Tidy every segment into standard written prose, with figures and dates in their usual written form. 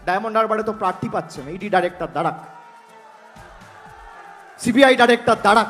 Diamond হারবারে তো প্রার্থী পাচ্ছেন, ইডি ডাইরেক্টর দাঁড়াক, সিবিআই ডাইরেক্টর দাঁড়াক।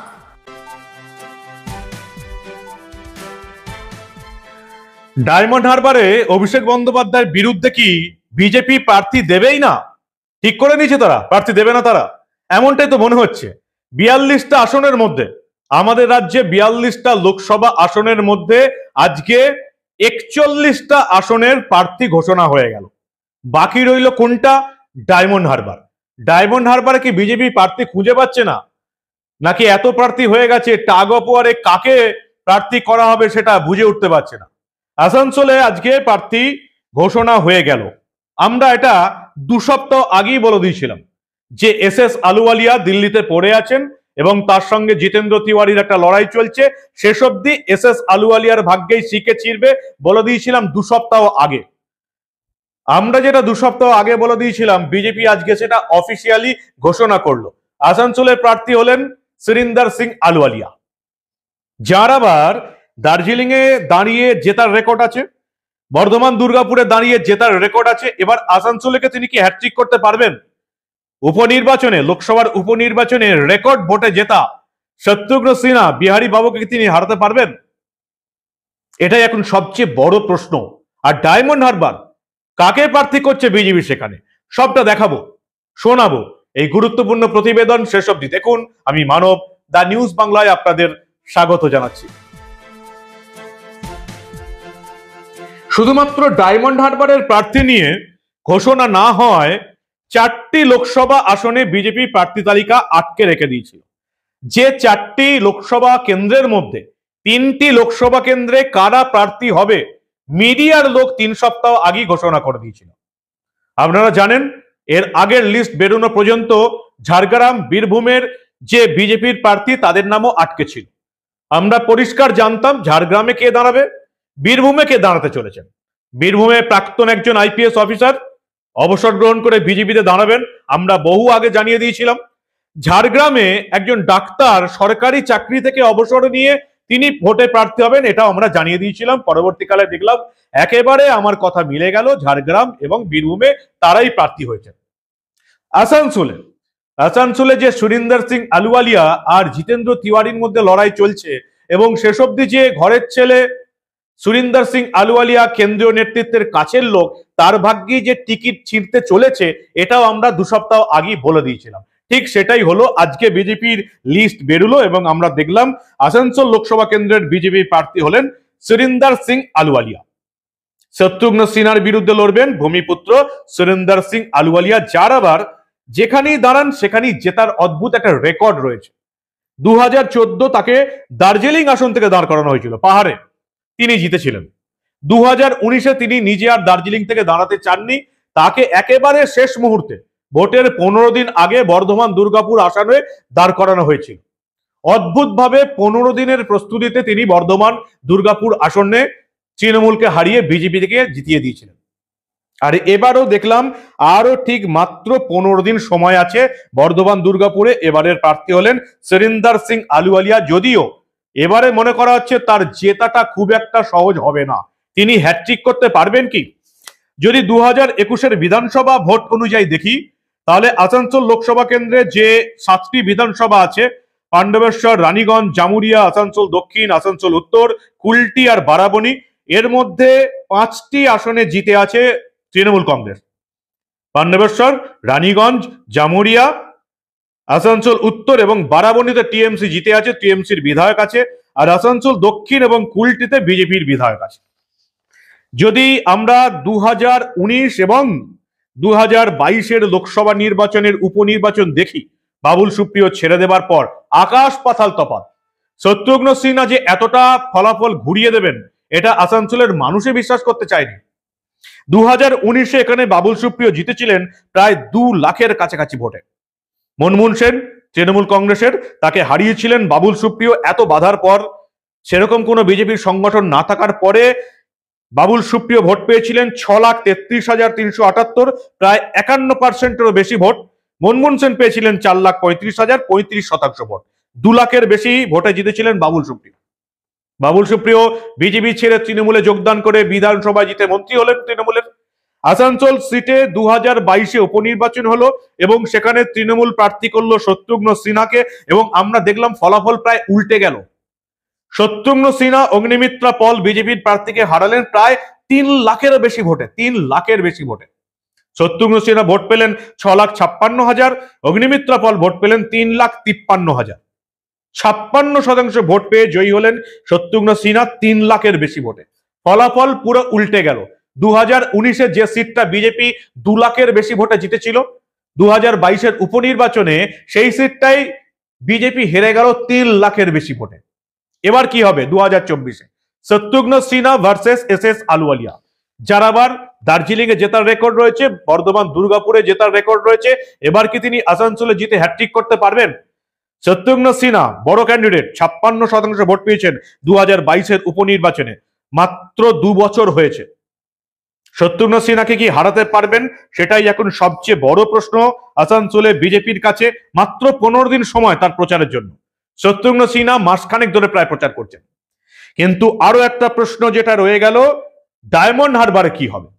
ডায়মন্ড হারবারে অভিষেক বন্দ্যোপাধ্যায়ের বিরুদ্ধে কি বিজেপি প্রার্থী দেবেই না? ঠিক করে নিয়েছে তারা প্রার্থী দেবে না, তারা এমনটাই তো মনে হচ্ছে। 42টা আসনের মধ্যে, আমাদের রাজ্যে 42টা লোকসভা আসনের মধ্যে আজকে 41টা আসনের প্রার্থী ঘোষণা হয়ে গেল। বাকি রইল কোনটা? ডায়মন্ড হারবার। ডায়মন্ড হারবারে কি বিজেপি প্রার্থী খুঁজে পাচ্ছে না, নাকি এত প্রার্থী হয়ে গেছে টাগ অফ ওয়ারে কাকে প্রার্থী করা হবে সেটা বুঝে উঠতে পারছে না? আসানসোলে আজকে প্রার্থী ঘোষণা হয়ে গেল। আমরা এটা 2 সপ্তাহ আগেই বলে দিয়েছিলাম যে এস আলুওয়ালিয়া দিল্লিতে পড়ে আছেন এবং তার সঙ্গে জিতেন্দ্র তিওয়ারির একটা লড়াই চলছে। শেষ অব্দি এস আলুওয়ালিয়ার ভাগ্যেই শিখে চিরবে বলে দিয়েছিলাম 2 সপ্তাহ আগে। আমরা যেটা 2 সপ্তাহ আগে বলে দিয়েছিলাম, বিজেপি আজকে সেটা অফিসিয়ালি ঘোষণা করলো। আসানসোলের প্রার্থী হলেন সুরিন্দর সিং আলুওয়ালিয়া, যার আবার দার্জিলিং এ দাঁড়িয়ে জেতার রেকর্ড আছে, বর্ধমান দুর্গাপুরে দাঁড়িয়ে জেতার রেকর্ড আছে। এবার আসানসোলেকে তিনি কি হ্যাট্রিক করতে পারবেন? উপনির্বাচনে, লোকসভার উপনির্বাচনে রেকর্ড ভোটে জেতা শত্রুঘ্ন সিনহা, বিহারী বাবুকে তিনি হারাতে পারবেন? এটাই এখন সবচেয়ে বড় প্রশ্ন। আর ডায়মন্ড হারবার কাকে প্রার্থী করছে বিজেপি, সেখানে সবটা দেখাবো, শোনাবো। এই গুরুত্বপূর্ণ প্রতিবেদন শেষ অবধি দেখুন। আমি মানব, দা নিউজ বাংলায় আপনাদের স্বাগত জানাচ্ছি। শুধুমাত্র ডায়মন্ড হারবারের প্রার্থী নিয়ে ঘোষণা না হয় 4টি লোকসভা আসনে বিজেপি প্রার্থী তালিকা আটকে রেখে দিয়েছিল। যে 4টি লোকসভা কেন্দ্রের মধ্যে 3টি লোকসভা কেন্দ্রে কারা প্রার্থী হবে মিডিয়ার লোক 3 সপ্তাহ আগেই ঘোষণা করে দিয়েছিল। আপনারা জানেন, এর আগের লিস্ট বেরোনো পর্যন্ত ঝাড়গ্রাম, বীরভূমের যে বিজেপির প্রার্থী তাদের নামও আটকে ছিল। আমরা পরিষ্কার জানতাম ঝাড়গ্রামে কে দাঁড়াবে, বীরভূমে কে দাঁড়াতে চলেছেন। বীরভূমে প্রাক্তন একজন আইপিএস অফিসার অবসর গ্রহণ করে বিজেপিতে দাঁড়াবেন, আমরা বহু আগে জানিয়ে দিয়েছিলাম। ঝাড়গ্রামে একজন ডাক্তার সরকারি চাকরি থেকে অবসর নিয়ে তিনি ভোটে প্রার্থী হবেন, এটাও আমরা জানিয়ে দিয়েছিলাম। পরবর্তীকালে দেখলাম একেবারে আমার কথা মিলে গেল, ঝাড়গ্রাম এবং বীরভূমে তারাই প্রার্থী হয়েছেন। আসানসোলে যে সুরিন্দর সিং আলুওয়ালিয়া আর জিতেন্দ্র তিওয়ারির মধ্যে লড়াই চলছে এবং শেষ অবধি যে ঘরের ছেলে সুরিন্দর সিং আলুওয়ালিয়া কেন্দ্রীয় নেতৃত্বের কাছের লোক, তার ভাগ্যে যে টিকিট ছিঁড়তে চলেছে এটাও আমরা 2 সপ্তাহ আগেই বলে দিয়েছিলাম। ঠিক সেটাই হলো, আজকে বিজেপির লিস্ট বেরোলো এবং আমরা দেখলাম আসানসোল লোকসভা কেন্দ্রের বিজেপি প্রার্থী হলেন সুরিন্দর সিং আলুওয়ালিয়া। শত্রুঘ্ন সিনহার বিরুদ্ধে লড়বেন ভূমিপুত্র সুরিন্দর সিং আলুওয়ালিয়া, যার আবার যেখানেই দাঁড়ান সেখানেই জেতার অদ্ভুত একটা রেকর্ড রয়েছে। 2014 তাকে দার্জিলিং আসন থেকে দাঁড় করানো হয়েছিল, পাহাড়ে তিনি জিতেছিলেন। 2019-এ তিনি নিজে আর দার্জিলিং থেকে দাঁড়াতে চাননি, তাকে একেবারে শেষ মুহূর্তে ভোটের 15 দিন আগে বর্ধমান দুর্গাপুর আসনে দাঁড় করানো হয়েছিল। অদ্ভুতভাবে 15 দিনের প্রস্তুতিতে তিনি বর্ধমান দুর্গাপুর আসনে তৃণমূলকে হারিয়ে বিজেপি থেকে জিতিয়ে দিয়েছিলেন। আর এবারও দেখলাম আরো ঠিক মাত্র 15 দিন সময় আছে বর্ধমান দুর্গাপুরে। এবারের প্রার্থী হলেন সুরিন্দর সিং আলুওয়ালিয়া, যদিও এবারে মনে করা হচ্ছে তার জেতাটা খুব একটা সহজ হবে না। তিনি হ্যাট্রিক করতে পারবেন কি? যদি 2021-এর বিধানসভা ভোট অনুযায়ী দেখি, তাহলে আসানসোল লোকসভা কেন্দ্রে যে 7টি বিধানসভা আছে, পাণ্ডবেশ্বর, রানীগঞ্জ, জামুরিয়া, আসানসোল দক্ষিণ, আসানসোল উত্তর, কুলটি আর বারাবণী, এর মধ্যে 5টি আসনে জিতে আছে তৃণমূল কংগ্রেস। পাণ্ডবেশ্বর, রানীগঞ্জ, জামুরিয়া, আসানসোল উত্তর এবং বারাবণীতে টিএমসি জিতে আছে, টিএমসির বিধায়ক আছে। আর আসানসোল দক্ষিণ এবং কুলটিতে বিজেপির বিধায়ক আছে। যদি আমরা 2019 এবং 2022-এর লোকসভা নির্বাচনের উপনির্বাচন দেখি, বাবুল সুপ্রিয় ছেড়ে দেবার পর আকাশ পাতাল তফাৎ। শত্রুঘ্ন সিনহা যে এতটা ফলাফল ঘুরিয়ে দেবেন এটা আসানসোলের মানুষে বিশ্বাস করতে চায়নি। 2019-এ এখানে বাবুল সুপ্রিয় জিতেছিলেন প্রায় 2 লাখের কাছাকাছি ভোটে। মনমোহন সেন তৃণমূল কংগ্রেসের, তাকে হারিয়েছিলেন বাবুল সুপ্রিয়। এত বাধার পর, সেরকম কোনো বিজেপির সংগঠন না থাকার পরে বাবুল সুপ্রিয় ভোট পেয়েছিলেন 6,33,378, প্রায় 51%-এরও বেশি ভোট। মনমোহন সেন পেয়েছিলেন 4,35,000, 35% ভোট। 2 লাখের বেশি ভোটে জিতেছিলেন বাবুল সুপ্রিয়। বাবুল সুপ্রিয় বিজেপি ছেড়ে তৃণমূলে যোগদান করে বিধানসভায় জিতে মন্ত্রী হলেন তৃণমূলের। আসানসোল সিটে 2022-এ উপনির্বাচন হলো এবং সেখানে তৃণমূল প্রার্থী করলো শত্রুঘ্ন সিনহাকে এবং আমরা দেখলাম ফলাফল প্রায় উল্টে গেল। শত্রুঘ্ন সিনহা অগ্নিমিত্রা পল বিজেপির প্রার্থীকে হারালেন প্রায় 3 লাখের বেশি ভোটে। 3 লাখের বেশি ভোটে শত্রুঘ্ন সিনহা ভোট পেলেন 6,56,000, অগ্নিমিত্রা পল ভোট পেলেন 3,53,000। 56% ভোট পেয়ে জয়ী হলেন শত্রুঘ্ন সিনহা 3 লাখের বেশি ভোটে। ফলাফল পুরো উল্টে গেল। 2019-এ যে সিটটা বিজেপি 2 লাখের বেশি ভোটে জিতেছিল, 2022-এর উপনির্বাচনে সেই সিটটাই বিজেপি হেরে গেল 3 লাখের বেশি ভোটে। এবার কি হবে 2024-এ? Shatrughan Sinha versus S Ahluwalia. যার আবার দার্জিলিং এ জেতার রেকর্ড রয়েছে, বর্ধমান দুর্গাপুরে জেতার রেকর্ড রয়েছে। এবার কি তিনি আসানসোলে জিতে হ্যাট্রিক করতে পারবেন? শত্রুঘ্ন সিনহা বড় ক্যান্ডিডেট, 56% ভোট পেয়েছেন 2022-এর উপনির্বাচনে। মাত্র 2 বছর হয়েছে। শত্রুঘ্ন সিনহাকে কি হারাতে পারবেন? সেটাই এখন সবচেয়ে বড় প্রশ্ন আসানসোলে বিজেপির কাছে। মাত্র 15 দিন সময় তার প্রচারের জন্য। শত্রুঘ্ন সিনহা মাসখানেক ধরে প্রায় প্রচার করছেন। কিন্তু আরো একটা প্রশ্ন যেটা রয়ে গেল, ডায়মন্ড হারবারে কি হবে?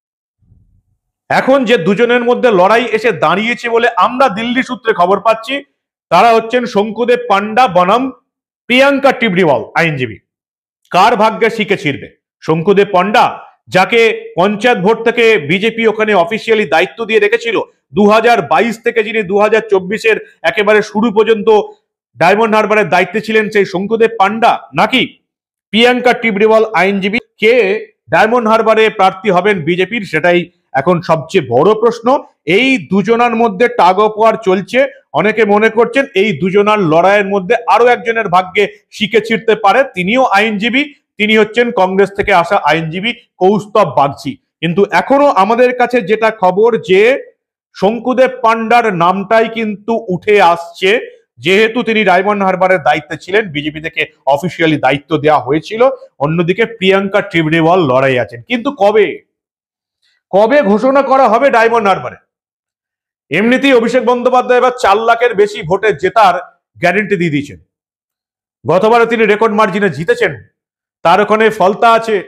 এখন যে দুজনের মধ্যে লড়াই এসে দাঁড়িয়েছে বলে আমরা দিল্লি সূত্রে খবর পাচ্ছি, তারা হচ্ছেন শঙ্কুদেব পান্ডা বনাম প্রিয়াঙ্কা টিবরিওয়াল আইনজীবী। কার ভাগ্যে শিখে ছিড়বে? শঙ্কুদেব পান্ডা, যাকে পঞ্চায়েত ভোট থেকে বিজেপি ওখানে অফিসিয়ালি দায়িত্ব দিয়ে রেখেছিল, 2022 থেকে যিনি 2024-এর একেবারে শুরু পর্যন্ত ডায়মন্ড হারবারের দায়িত্বে ছিলেন, সেই শঙ্কুদেব পান্ডা নাকি প্রিয়াঙ্কা টিবরিওয়াল আইনজীবী? কে ডায়মন্ড হারবারে প্রার্থী হবেন বিজেপির, সেটাই এখন সবচেয়ে বড় প্রশ্ন। এই দুজনার মধ্যে টাগ অফ ওয়ার চলছে। অনেকে মনে করছেন এই দুজনার লড়াইয়ের মধ্যে আরো একজনের ভাগ্যে শিখে ছিড়তে পারে। তিনিও আইনজীবী, তিনি হচ্ছেন কংগ্রেস থেকে আসা আইনজীবী কৌস্তব বাগচি। কিন্তু এখনো আমাদের কাছে যেটা খবর, যে শঙ্কুদেব পান্ডার নামটাই কিন্তু উঠে আসছে, যেহেতু তিনি ডায়মন্ড হারবারের দায়িত্বে ছিলেন, বিজেপি থেকে অফিসিয়ালি দায়িত্ব দেওয়া হয়েছিল। অন্যদিকে প্রিয়াঙ্কা টিবরিওয়াল লড়াই আছেন। কিন্তু কবে কবে ঘোষণা করা হবে ডায়মন্ড হারবারে? এমনিতেই অভিষেক বন্দ্যোপাধ্যায় এবার 4 লাখের বেশি ভোটে জেতার গ্যারেন্টি দিয়ে দিয়েছেন। গতবারে তিনি রেকর্ড মার্জিনে জিতেছেন। তার ওখানে ফলতা আছে,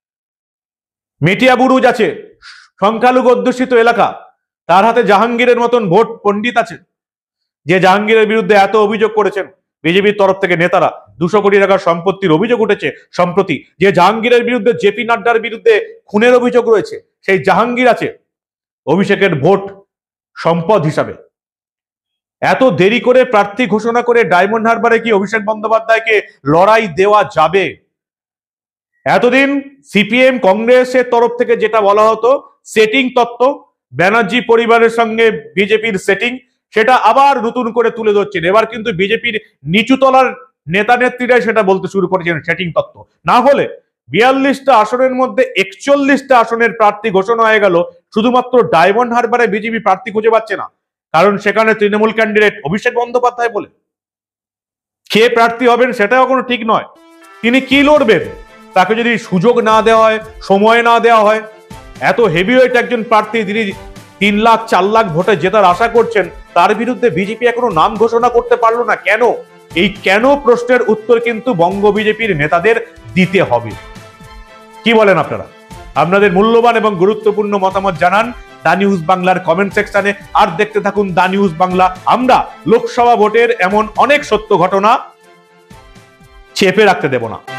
মেটিয়া বুরুজ আছে, সংখ্যালঘু অধ্যুষিত এলাকা। তার হাতে জাহাঙ্গীরের মতন ভোট পণ্ডিত আছে, যে জাহাঙ্গীরের বিরুদ্ধে এত অভিযোগ করেছেন বিজেপির তরফ থেকে নেতারা। 200 কোটি টাকার সম্পত্তির অভিযোগ উঠেছে সম্প্রতি। যে জাহাঙ্গীরের বিরুদ্ধে জেপি নাড্ডার বিরুদ্ধে খুনের অভিযোগ রয়েছে, সেই জাহাঙ্গীর আছে অভিষেকের ভোট সম্পদ হিসাবে। এত দেরি করে প্রার্থী ঘোষণা করে ডায়মন্ড হারবারে কি অভিষেক বন্দ্যোপাধ্যায়কে লড়াই দেওয়া যাবে? এতদিন সিপিএম কংগ্রেসের তরফ থেকে যেটা বলা হতো সেটিং তত্ত্ব, ব্যানার্জি পরিবারের সঙ্গে বিজেপির সেটিং, সেটা আবার নতুন করে তুলে ধরছেন। এবার কিন্তু বিজেপির নিচু তলার নেতা নেত্রীরাই সেটা বলতে শুরু করেছেন সেটিং তত্ত্ব। না হলে 42টা আসনের মধ্যে 41টা আসনের প্রার্থী ঘোষণা হয়ে গেল, শুধুমাত্র ডায়মন্ড হারবারে বিজেপি প্রার্থী খুঁজে পাচ্ছে না, কারণ সেখানে তৃণমূল ক্যান্ডিডেট অভিষেক বন্দ্যোপাধ্যায় বলে। কে প্রার্থী হবেন সেটাও কোনো ঠিক নয়। তিনি কি লড়বেন, তাকে যদি সুযোগ না দেওয়া হয়, সময় না দেওয়া হয়। এত হেভিওয়েট একজন প্রার্থী, তিনি 3 লাখ 4 লাখ ভোটে জেতার আশা করছেন, তার বিরুদ্ধে বিজেপি এখনো নাম ঘোষণা করতে পারলো না। কেন? এই কেন প্রশ্নের উত্তর কিন্তু বঙ্গ বিজেপির নেতাদের দিতে হবে। কি বলেন আপনারা? আপনাদের মূল্যবান এবং গুরুত্বপূর্ণ মতামত জানান দা নিউজ বাংলার কমেন্ট সেকশনে। আর দেখতে থাকুন দা নিউজ বাংলা। আমরা লোকসভা ভোটের এমন অনেক সত্য ঘটনা চেপে রাখতে দেব না।